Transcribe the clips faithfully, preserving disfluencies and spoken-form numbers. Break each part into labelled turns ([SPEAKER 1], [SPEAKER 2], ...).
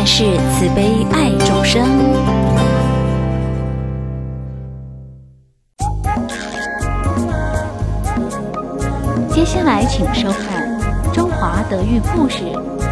[SPEAKER 1] 是慈悲爱众生。接下来，请收看《中华德育故事》。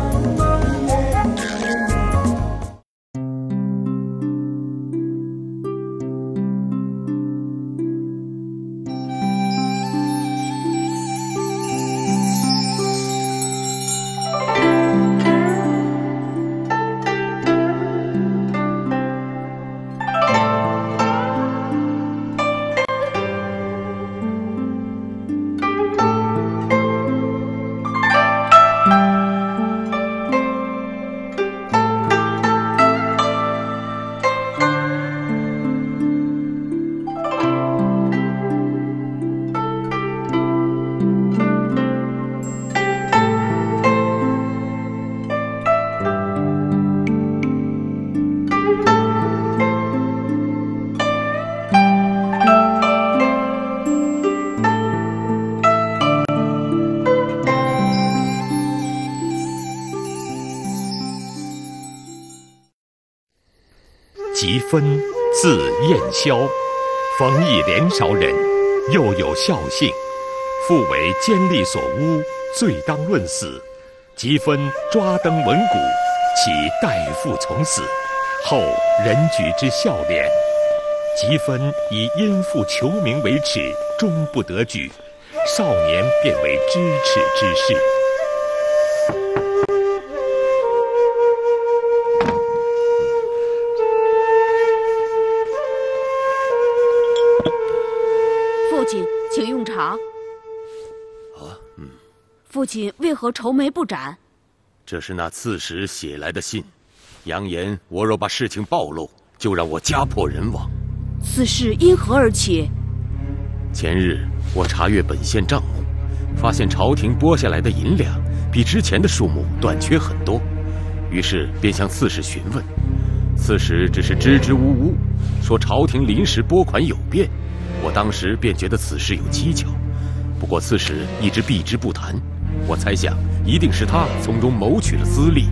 [SPEAKER 2] 吉芬，字彦霄，冯翊连韶人，又有孝性，父为奸吏所诬，罪当论死。吉芬抓登文谷，其代父从死，后人举之孝廉。吉芬以因父求名为耻，终不得举，少年便为知耻之士。
[SPEAKER 3] 父亲，请用茶。
[SPEAKER 4] 啊，嗯。
[SPEAKER 3] 父亲为何愁眉不展？
[SPEAKER 4] 这是那刺史写来的信，扬言我若把事情暴露，就让我家破人亡。
[SPEAKER 3] 此事因何而起？
[SPEAKER 4] 前日我查阅本县账目，发现朝廷拨下来的银两比之前的数目短缺很多，于是便向刺史询问。刺史只是支支吾吾，说朝廷临时拨款有变。我当时便觉得此事有蹊跷，不过刺史一直避之不谈。我猜想，一定是他从中谋取了私利。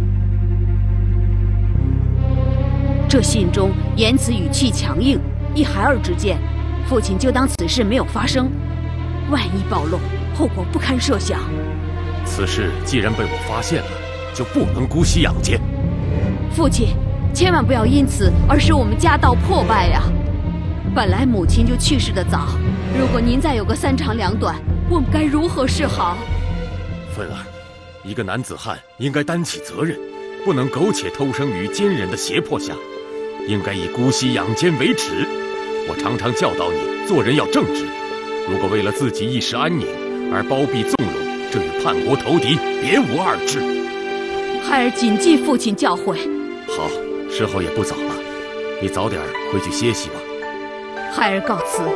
[SPEAKER 3] 这信中言辞语气强硬，一孩儿之见，父亲就当此事没有发生。万一暴露，后果不堪设想。
[SPEAKER 4] 此事既然被我发现了，就不能姑息养奸。
[SPEAKER 3] 父亲，千万不要因此而使我们家道破败呀！本来母亲就去世的早，如果您再有个三长两短，我们该如何是好？
[SPEAKER 4] 芬儿，一个男子汉应该担起责任，不能苟且偷生于奸人的胁迫下，应该以姑息养奸为耻。我常常教导你，做人要正直。如果为了自己一时安宁而包庇纵容，这与叛国投敌别无二致。
[SPEAKER 3] 孩儿谨记父亲教诲。
[SPEAKER 4] 好，时候也不早了，你早点回去歇息吧。
[SPEAKER 3] 孩儿告辞。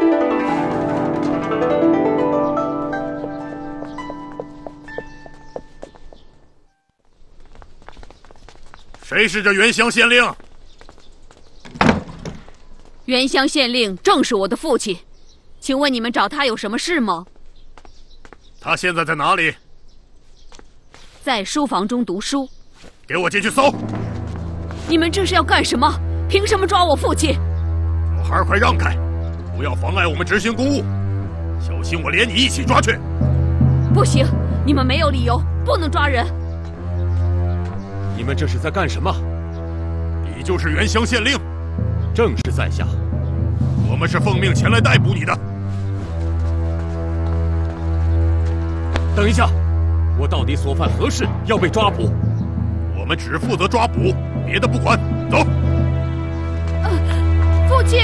[SPEAKER 5] 谁是这原乡县令？
[SPEAKER 3] 原乡县令正是我的父亲，请问你们找他有什么事吗？
[SPEAKER 5] 他现在在哪里？
[SPEAKER 3] 在书房中读书。
[SPEAKER 5] 给我进去搜！
[SPEAKER 3] 你们这是要干什么？凭什么抓我父亲？
[SPEAKER 5] 小孩快让开，不要妨碍我们执行公务，小心我连你一起抓去。
[SPEAKER 3] 不行，你们没有理由，不能抓人。
[SPEAKER 4] 你们这是在干什么？
[SPEAKER 5] 你就是原乡县令。
[SPEAKER 4] 正是在下。
[SPEAKER 5] 我们是奉命前来逮捕你的。
[SPEAKER 4] 等一下，我到底所犯何事要被抓捕？
[SPEAKER 5] 我们只负责抓捕，别的不管。走。
[SPEAKER 3] 呃，父亲。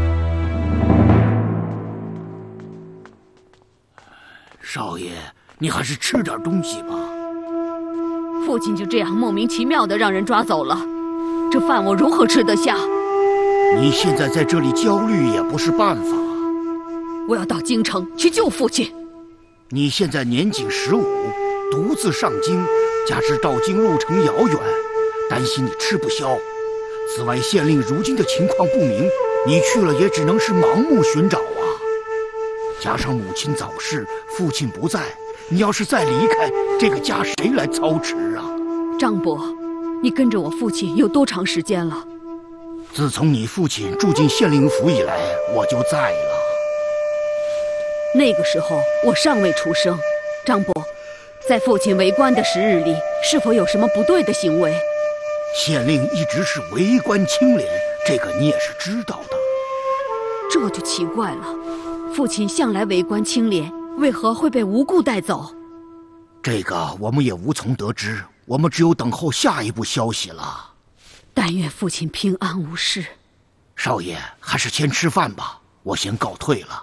[SPEAKER 6] 少爷，你还是吃点东西吧。
[SPEAKER 3] 父亲就这样莫名其妙地让人抓走了，这饭我如何吃得下？
[SPEAKER 6] 你现在在这里焦虑也不是办法。
[SPEAKER 3] 我要到京城去救父亲。
[SPEAKER 6] 你现在年仅十五，独自上京，加之到京路程遥远，担心你吃不消。此外，县令如今的情况不明，你去了也只能是盲目寻找啊。加上母亲早逝，父亲不在，你要是再离开，这个家谁来操持啊？
[SPEAKER 3] 张伯， 你跟着我父亲有多长时间了？
[SPEAKER 6] 自从你父亲住进县令府以来，我就在了。
[SPEAKER 3] 那个时候我尚未出生。张伯，在父亲为官的时日里，是否有什么不对的行为？
[SPEAKER 6] 县令一直是为官清廉，这个你也是知道的。
[SPEAKER 3] 这就奇怪了，父亲向来为官清廉，为何会被无故带走？
[SPEAKER 6] 这个我们也无从得知，我们只有等候下一步消息了。
[SPEAKER 3] 但愿父亲平安无事。
[SPEAKER 6] 少爷，还是先吃饭吧，我先告退了。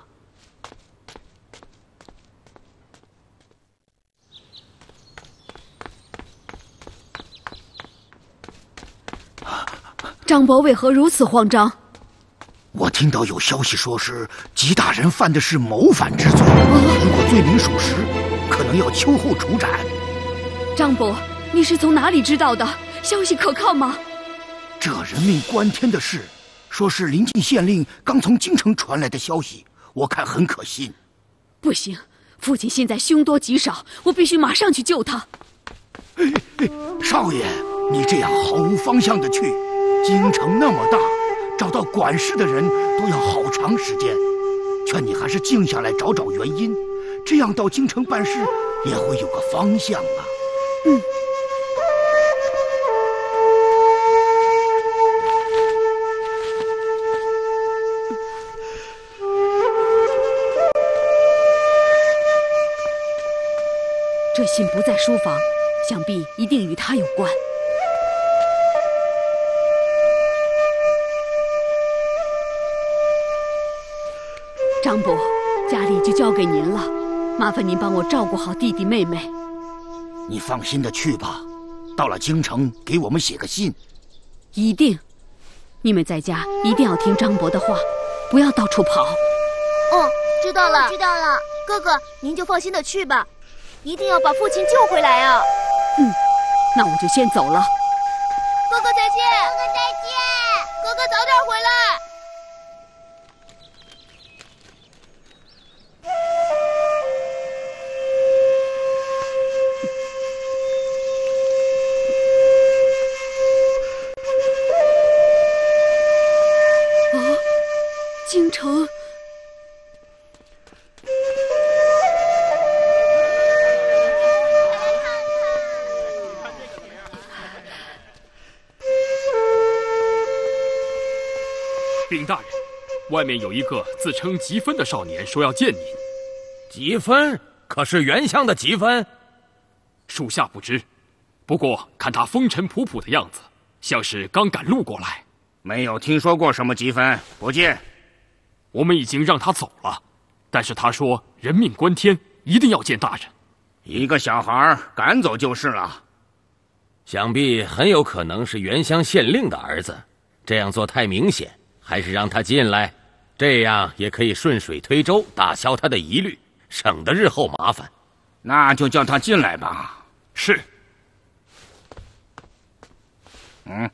[SPEAKER 3] 张伯为何如此慌张？
[SPEAKER 6] 我听到有消息说是吉大人犯的是谋反之罪，如果罪名属实，可能要秋后处斩。
[SPEAKER 3] 张伯，你是从哪里知道的？消息可靠吗？
[SPEAKER 6] 这人命关天的事，说是临近县令刚从京城传来的消息，我看很可信。
[SPEAKER 3] 不行，父亲现在凶多吉少，我必须马上去救他。
[SPEAKER 6] 哎哎，少爷，你这样毫无方向的去，京城那么大，找到管事的人都要好长时间。劝你还是静下来找找原因，这样到京城办事也会有个方向啊。
[SPEAKER 3] 嗯。这信不在书房，想必一定与他有关。张伯，家里就交给您了，麻烦您帮我照顾好弟弟妹妹。
[SPEAKER 6] 你放心的去吧，到了京城给我们写个信。
[SPEAKER 3] 一定。你们在家一定要听张伯的话，不要到处跑。
[SPEAKER 7] 哦，知道了，知道了。哥哥，您就放心的去吧，一定要把父亲救回来啊！
[SPEAKER 3] 嗯，那我就先走了。
[SPEAKER 7] 哥哥再见，哥哥再见，哥哥早点回来。
[SPEAKER 3] 啊，京城。
[SPEAKER 8] 禀大人，外面有一个自称吉芬的少年说要见您。
[SPEAKER 4] 吉芬？可是原乡的吉芬？
[SPEAKER 8] 属下不知，不过看他风尘仆仆的样子，像是刚赶路过来。
[SPEAKER 9] 没有听说过什么吉芬，不见。
[SPEAKER 8] 我们已经让他走了，但是他说人命关天，一定要见大人。
[SPEAKER 9] 一个小孩赶走就是了。
[SPEAKER 4] 想必很有可能是原乡县令的儿子，这样做太明显。还是让他进来，这样也可以顺水推舟，打消他的疑虑，省得日后麻烦。
[SPEAKER 9] 那就叫他进来吧。
[SPEAKER 8] 是。
[SPEAKER 9] 嗯。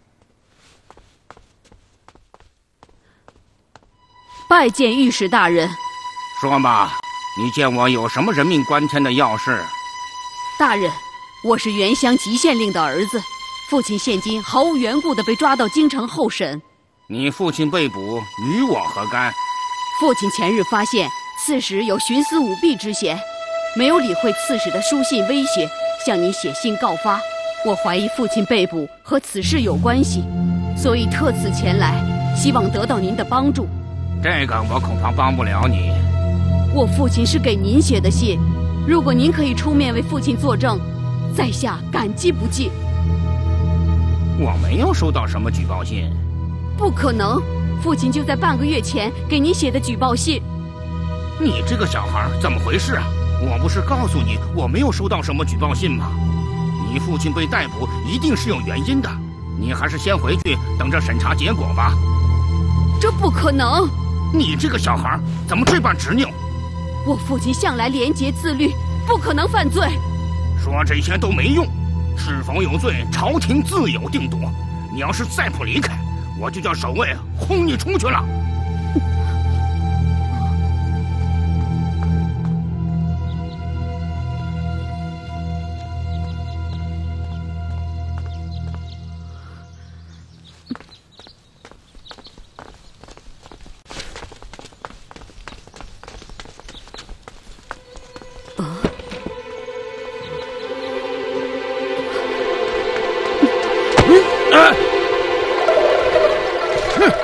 [SPEAKER 3] 拜见御史大人。
[SPEAKER 9] 说吧，你见我有什么人命关天的要事？
[SPEAKER 3] 大人，我是原乡吉县令的儿子，父亲现今毫无缘故地被抓到京城候审。
[SPEAKER 9] 你父亲被捕，与我何干？
[SPEAKER 3] 父亲前日发现刺史有徇私舞弊之嫌，没有理会刺史的书信威胁，向你写信告发。我怀疑父亲被捕和此事有关系，所以特此前来，希望得到您的帮助。
[SPEAKER 9] 这个我恐怕帮不了你。
[SPEAKER 3] 我父亲是给您写的信，如果您可以出面为父亲作证，在下感激不尽。
[SPEAKER 9] 我没有收到什么举报信。
[SPEAKER 3] 不可能，父亲就在半个月前给你写的举报信。
[SPEAKER 9] 你这个小孩怎么回事啊？我不是告诉你我没有收到什么举报信吗？你父亲被逮捕一定是有原因的，你还是先回去等着审查结果吧。
[SPEAKER 3] 这不可能！
[SPEAKER 9] 你这个小孩怎么这般执拗？
[SPEAKER 3] 我父亲向来廉洁自律，不可能犯罪。
[SPEAKER 9] 说这些都没用，是否有罪，朝廷自有定夺。你要是再不离开，我就叫守卫轰你出去了。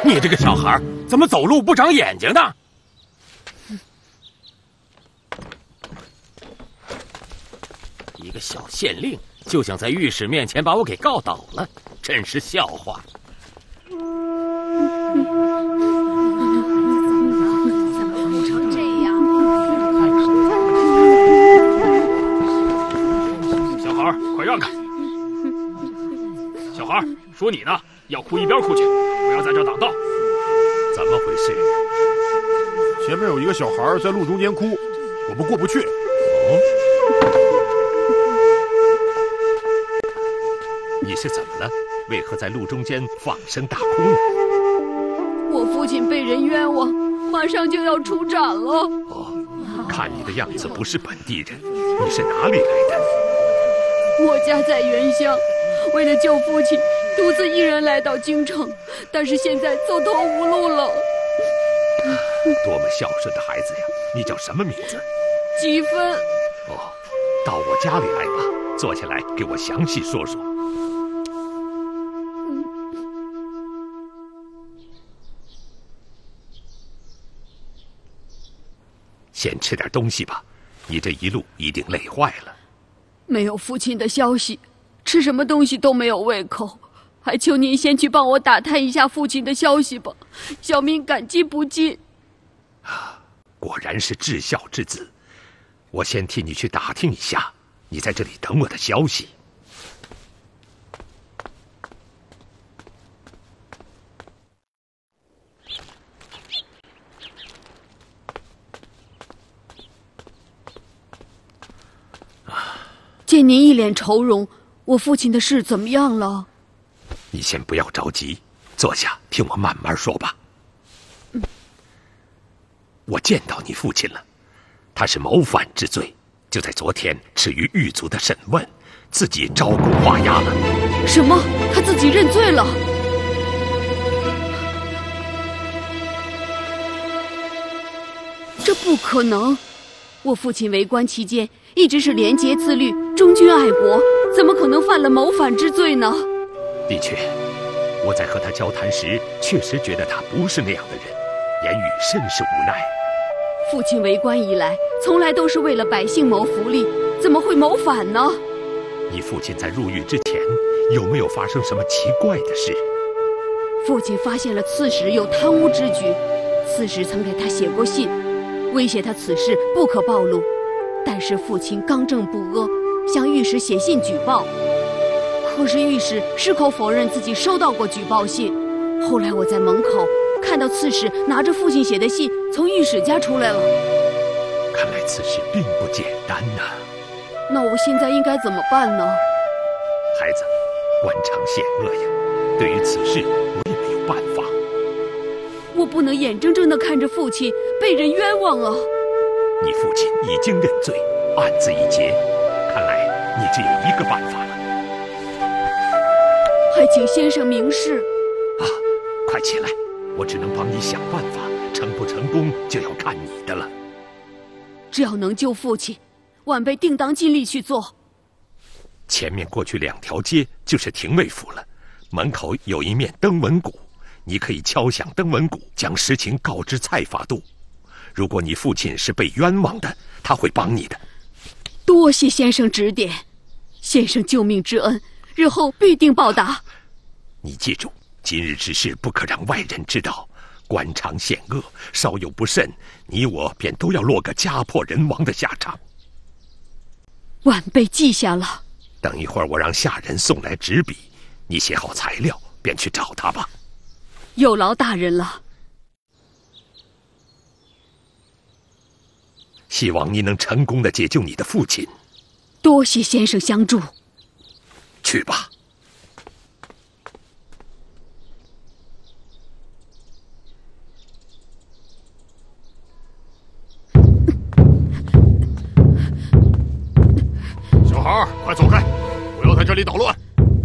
[SPEAKER 4] 你这个小孩怎么走路不长眼睛呢？一个小县令就想在御史面前把我给告倒了，真是笑话。
[SPEAKER 8] 小孩，快让开！小孩，说你呢，要哭一边哭去，不要在这儿挡道。
[SPEAKER 2] 怎么回事？
[SPEAKER 5] 前面有一个小孩在路中间哭，我们过不去。
[SPEAKER 2] 哦，你是怎么了？为何在路中间放声大哭呢？
[SPEAKER 3] 我父亲被人冤枉，马上就要出斩了。
[SPEAKER 2] 哦，看你的样子不是本地人，你是哪里来的？
[SPEAKER 3] 我家在原乡，为了救父亲，独自一人来到京城，但是现在走投无路了。
[SPEAKER 2] 多么孝顺的孩子呀！你叫什么名字？
[SPEAKER 3] 积分。
[SPEAKER 2] 哦，到我家里来吧，坐下来给我详细说说。先吃点东西吧，你这一路一定累坏了。
[SPEAKER 3] 没有父亲的消息，吃什么东西都没有胃口，还求您先去帮我打探一下父亲的消息吧，小民感激不尽。
[SPEAKER 2] 啊，果然是至孝之子，我先替你去打听一下，你在这里等我的消息。
[SPEAKER 3] 见您一脸愁容，我父亲的事怎么样了？
[SPEAKER 2] 你先不要着急，坐下听我慢慢说吧。
[SPEAKER 3] 嗯，
[SPEAKER 2] 我见到你父亲了，他是谋反之罪，就在昨天耻于狱卒的审问，自己招供画押了。
[SPEAKER 3] 什么？他自己认罪了？这不可能！我父亲为官期间一直是廉洁自律、忠君爱国，怎么可能犯了谋反之罪呢？
[SPEAKER 2] 的确，我在和他交谈时，确实觉得他不是那样的人，言语甚是无奈。
[SPEAKER 3] 父亲为官以来，从来都是为了百姓谋福利，怎么会谋反呢？
[SPEAKER 2] 你父亲在入狱之前，有没有发生什么奇怪的事？
[SPEAKER 3] 父亲发现了刺史有贪污之举，刺史曾给他写过信，威胁他此事不可暴露，但是父亲刚正不阿，向御史写信举报。可是御史矢口否认自己收到过举报信。后来我在门口看到刺史拿着父亲写的信从御史家出来了。
[SPEAKER 2] 看来此事并不简单呐。
[SPEAKER 3] 那我现在应该怎么办呢？
[SPEAKER 2] 孩子，官场险恶呀，对于此事我也没有办法。
[SPEAKER 3] 我不能眼睁睁地看着父亲被人冤枉啊！
[SPEAKER 2] 你父亲已经认罪，案子已结，看来你只有一个办法了。
[SPEAKER 3] 还请先生明示。
[SPEAKER 2] 啊，快起来，我只能帮你想办法，成不成功就要看你的了。
[SPEAKER 3] 只要能救父亲，晚辈定当尽力去做。
[SPEAKER 2] 前面过去两条街就是廷尉府了，门口有一面登闻鼓，你可以敲响登闻鼓，将实情告知蔡法度。如果你父亲是被冤枉的，他会帮你的。
[SPEAKER 3] 多谢先生指点，先生救命之恩，日后必定报答。
[SPEAKER 2] 你记住，今日之事不可让外人知道，官场险恶，稍有不慎，你我便都要落个家破人亡的下场。
[SPEAKER 3] 晚辈记下了。
[SPEAKER 2] 等一会儿我让下人送来纸笔，你写好材料，便去找他吧。
[SPEAKER 3] 有劳大人了。
[SPEAKER 2] 希望你能成功的解救你的父亲。
[SPEAKER 3] 多谢先生相助。
[SPEAKER 2] 去吧。
[SPEAKER 5] 小孩儿，快走开！不要在这里捣乱。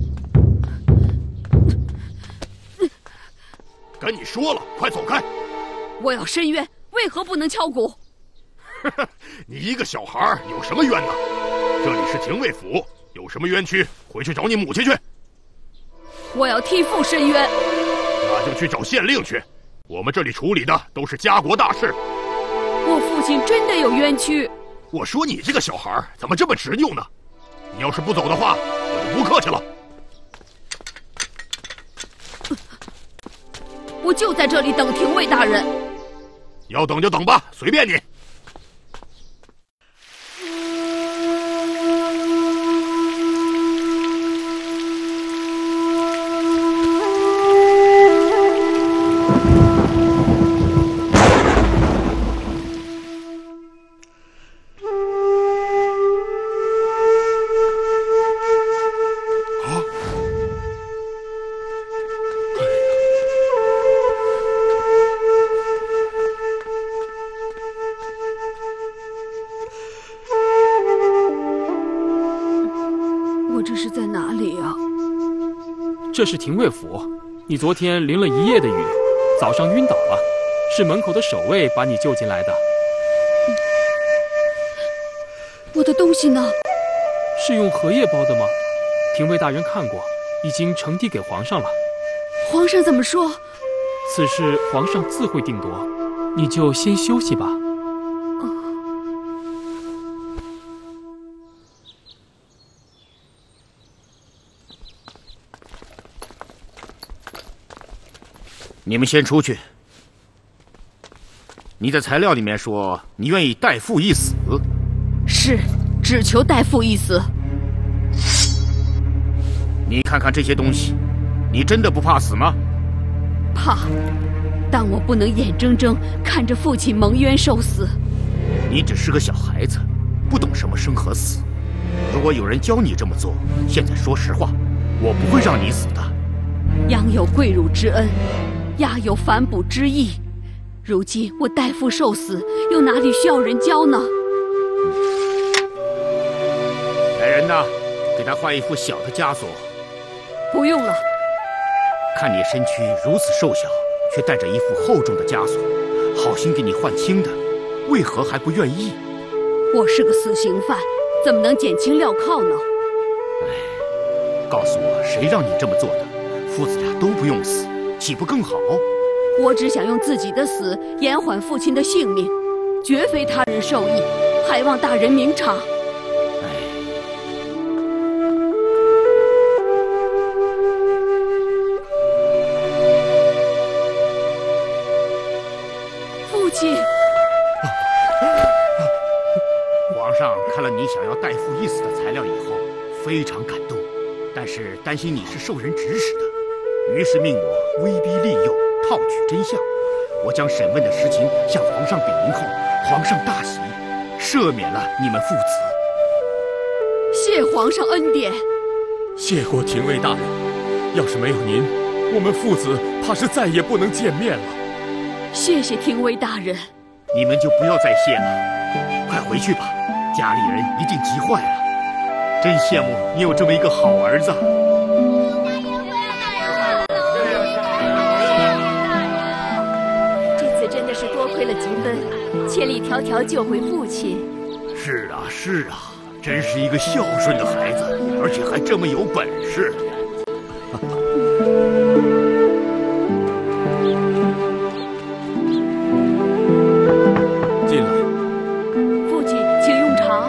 [SPEAKER 5] 跟你说了，快走开！
[SPEAKER 3] 我要申冤，为何不能敲鼓？
[SPEAKER 5] 你一个小孩儿有什么冤呢？这里是廷尉府，有什么冤屈回去找你母亲去。
[SPEAKER 3] 我要替父申冤。
[SPEAKER 5] 那就去找县令去。我们这里处理的都是家国大事。
[SPEAKER 3] 我父亲真的有冤屈。
[SPEAKER 5] 我说你这个小孩怎么这么执拗呢？你要是不走的话，我就不客气了。
[SPEAKER 3] 我就在这里等廷尉大人。
[SPEAKER 5] 要等就等吧，随便你。
[SPEAKER 8] 这是廷尉府，你昨天淋了一夜的雨，早上晕倒了，是门口的守卫把你救进来的。
[SPEAKER 3] 我的东西呢？
[SPEAKER 8] 是用荷叶包的吗？廷尉大人看过，已经呈递给皇上了。
[SPEAKER 3] 皇上怎么说？
[SPEAKER 8] 此事皇上自会定夺，你就先休息吧。
[SPEAKER 6] 你们先出去。你在材料里面说你愿意代父一死。
[SPEAKER 3] 是，只求代父一死。
[SPEAKER 6] 你看看这些东西，你真的不怕死吗？
[SPEAKER 3] 怕，但我不能眼睁睁看着父亲蒙冤受死。
[SPEAKER 6] 你只是个小孩子，不懂什么生和死。如果有人教你这么做，现在说实话，我不会让你死的。
[SPEAKER 3] 羊有跪乳之恩，鸦有反哺之义。如今我代父受死，又哪里需要人教呢？
[SPEAKER 6] 来人呐，给他换一副小的枷锁。
[SPEAKER 3] 不用了。
[SPEAKER 6] 看你身躯如此瘦小，却带着一副厚重的枷锁，好心给你换轻的，为何还不愿意？
[SPEAKER 3] 我是个死刑犯，怎么能减轻镣铐呢？
[SPEAKER 6] 哎，告诉我，谁让你这么做的？父子俩都不用死，岂不更好？
[SPEAKER 3] 我只想用自己的死延缓父亲的性命，绝非他人授意，还望大人明察。父亲，
[SPEAKER 6] 皇上看了你想要代父一死的材料以后，非常感动，但是担心你是受人指使的，于是命我威逼利诱，套取真相。我将审问的实情向皇上禀明后，皇上大喜，赦免了你们父子。
[SPEAKER 3] 谢皇上恩典。
[SPEAKER 4] 谢过廷尉大人，要是没有您，我们父子怕是再也不能见面了。
[SPEAKER 3] 谢谢廷尉大人。
[SPEAKER 6] 你们就不要再谢了，快回去吧，家里人一定急坏了。真羡慕你有这么一个好儿子。
[SPEAKER 7] 这次真的是多亏了吉芬，千里迢迢救回父亲。
[SPEAKER 6] 是啊，是啊，真是一个孝顺的孩子，而且还这么有本事。
[SPEAKER 4] 进来。
[SPEAKER 3] 父亲，请用茶。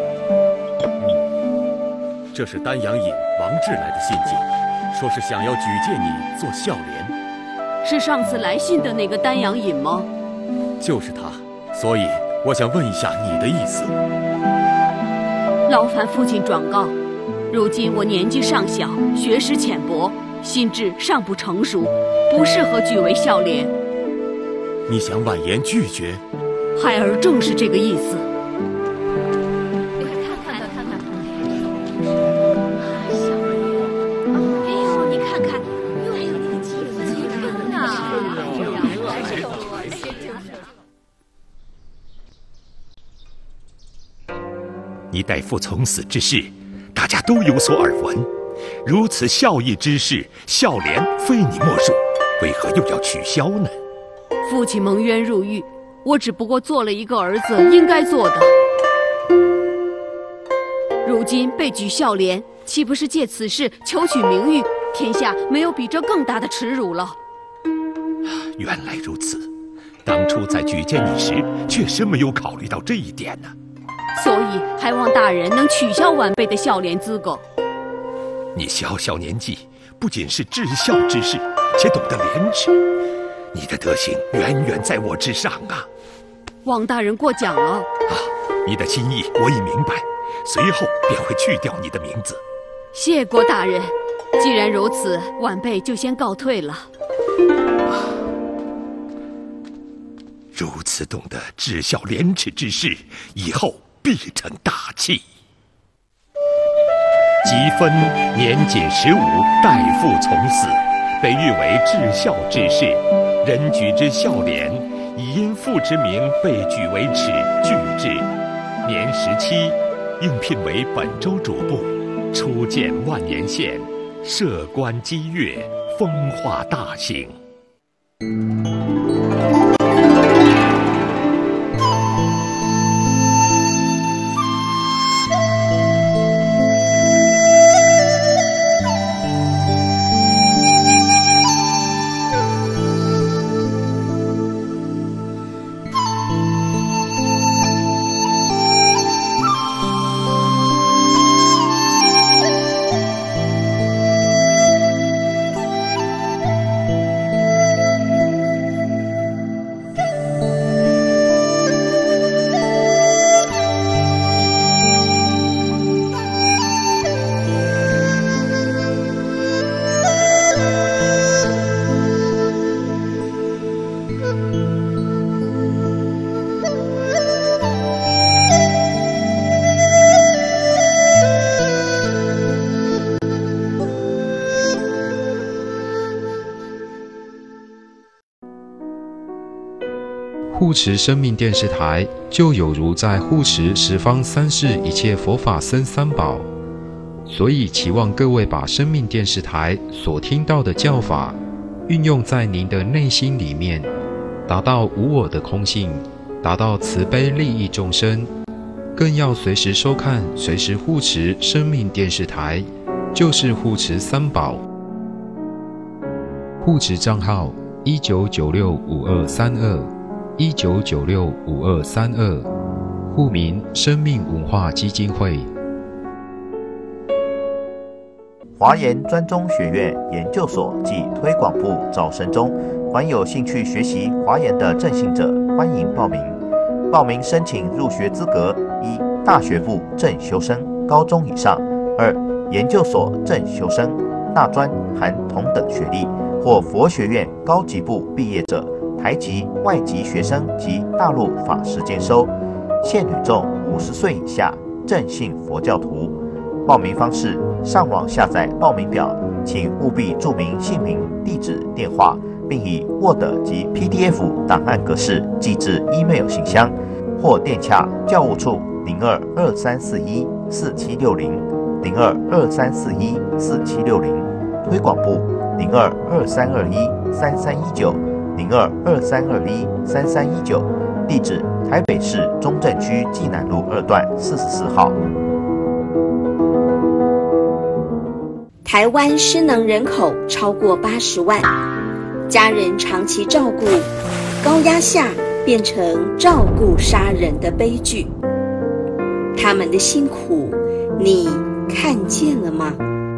[SPEAKER 4] 嗯，这是丹阳尹王志来的信件，说是想要举荐你做孝廉。
[SPEAKER 3] 是上次来信的那个丹阳尹吗？
[SPEAKER 4] 就是他，所以我想问一下你的意思。
[SPEAKER 3] 劳烦父亲转告，如今我年纪尚小，学识浅薄，心智尚不成熟，不适合举为孝廉。
[SPEAKER 4] 你想婉言拒绝？
[SPEAKER 3] 孩儿正是这个意思。
[SPEAKER 7] 看看看看，小人，哎呦，你看看，又还有那个吉芬，吉芬呢？
[SPEAKER 2] 你代父从死之事，大家都有所耳闻。如此孝义之事，孝廉非你莫属，为何又要取消呢？
[SPEAKER 3] 父亲蒙冤入狱，我只不过做了一个儿子应该做的。如今被举孝廉，岂不是借此事求取名誉？天下没有比这更大的耻辱了。
[SPEAKER 2] 原来如此，当初在举荐你时，确实没有考虑到这一点呢。
[SPEAKER 3] 所以还望大人能取消晚辈的孝廉资格。
[SPEAKER 2] 你小小年纪，不仅是至孝之士，且懂得廉耻，你的德行远远在我之上啊！
[SPEAKER 3] 王大人过奖了。啊，
[SPEAKER 2] 你的心意我已明白，随后便会去掉你的名字。
[SPEAKER 3] 谢过大人。既然如此，晚辈就先告退了。
[SPEAKER 2] 啊，如此懂得至孝廉耻之士，以后必成大器。吉芬年仅十五，代父从死，被誉为至孝之士，人举之孝廉，已因父之名被举为耻拒之。年十七，应聘为本州主簿，初见万年县，设官积月，风化大兴。
[SPEAKER 10] 护持生命电视台就有如在护持十方三世一切佛法僧三宝，所以期望各位把生命电视台所听到的教法运用在您的内心里面，达到无我的空性，达到慈悲利益众生，更要随时收看，随时护持生命电视台，就是护持三宝。护持账号一九九六五二三二。一九九六五二三二，户名生命文化基金会。
[SPEAKER 11] 华研专中学院研究所暨推广部招生中，凡有兴趣学习华研的正信者，欢迎报名。报名申请入学资格：一、大学部正修生，高中以上；二、研究所正修生，大专含同等学历，或佛学院高级部毕业者。台籍、外籍学生及大陆法师兼收，限女众五十岁以下，正信佛教徒。报名方式：上网下载报名表，请务必注明姓名、地址、电话，并以 Word 及 P D F 档案格式寄至 email 信箱，或电洽教务处零二二三四一四七六零零二二三四一四七六零，推广部零二二三二一三三一九。零二二三二一三三一九，地址台北市中正区济南路二段四十四号。
[SPEAKER 12] 台湾失能人口超过八十万，家人长期照顾，高压下变成照顾杀人的悲剧。他们的辛苦，你看见了吗？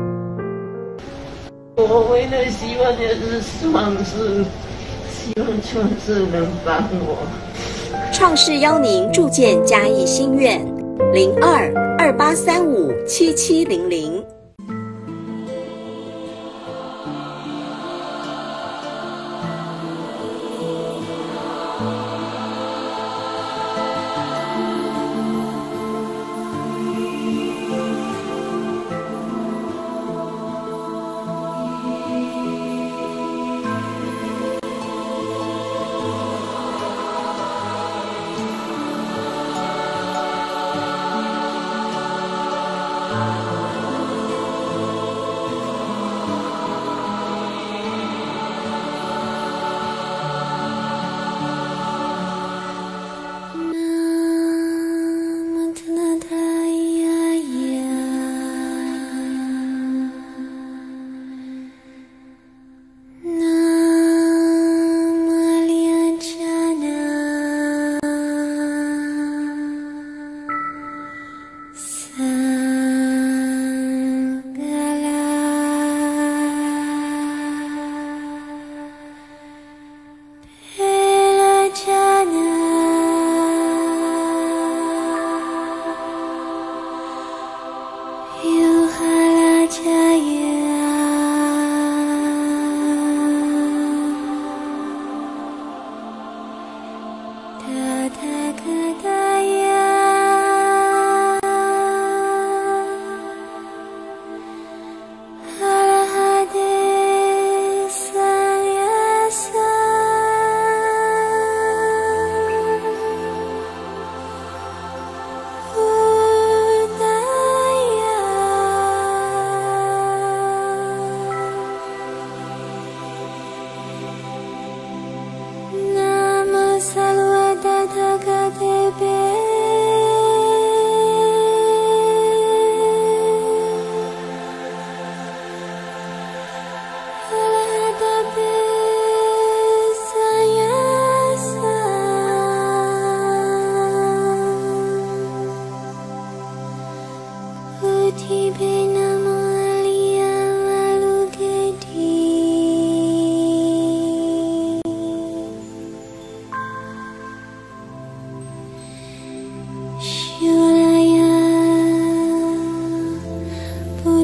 [SPEAKER 13] 我唯一的希望就是创世。希望创世能帮我。
[SPEAKER 12] 创世邀您铸建嘉义心愿，零二二八三五七七零零。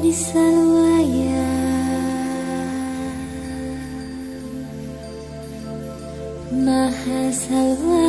[SPEAKER 14] Mahasalvaya